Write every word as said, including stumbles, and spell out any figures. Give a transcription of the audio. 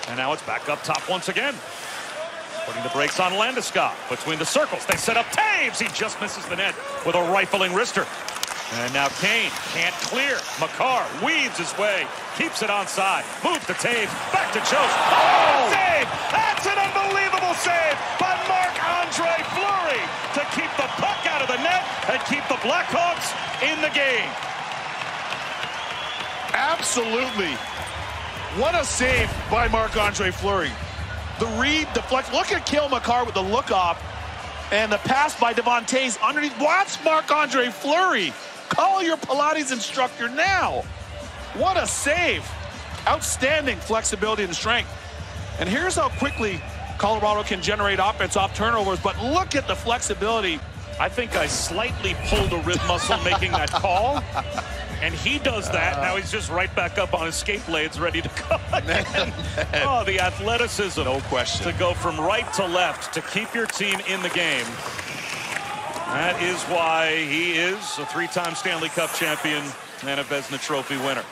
And now it's back up top once again. Putting the brakes on Landeskog. Between the circles, they set up Taves. He just misses the net with a rifling wrister. And now Kane can't clear. Makar weaves his way, keeps it onside. Moves to Taves, back to Jost. Oh, save! That's an unbelievable save by Marc-Andre Fleury to keep the puck out of the net and keep the Blackhawks in the game. Absolutely. What a save by Marc-Andre Fleury. The read, the flex. Look at Cale Makar with the look off. And the pass by Devon Toews underneath. Watch Marc-Andre Fleury. Call your Pilates instructor now. What a save. Outstanding flexibility and strength. And here's how quickly Colorado can generate offense off turnovers. But look at the flexibility. I think I slightly pulled a rib muscle making that call. And he does that. Uh, now he's just right back up on his skate blades, ready to go again. Man, man. Oh, the athleticism. No question. To go from right to left to keep your team in the game. That is why he is a three-time Stanley Cup champion and a Vezina Trophy winner.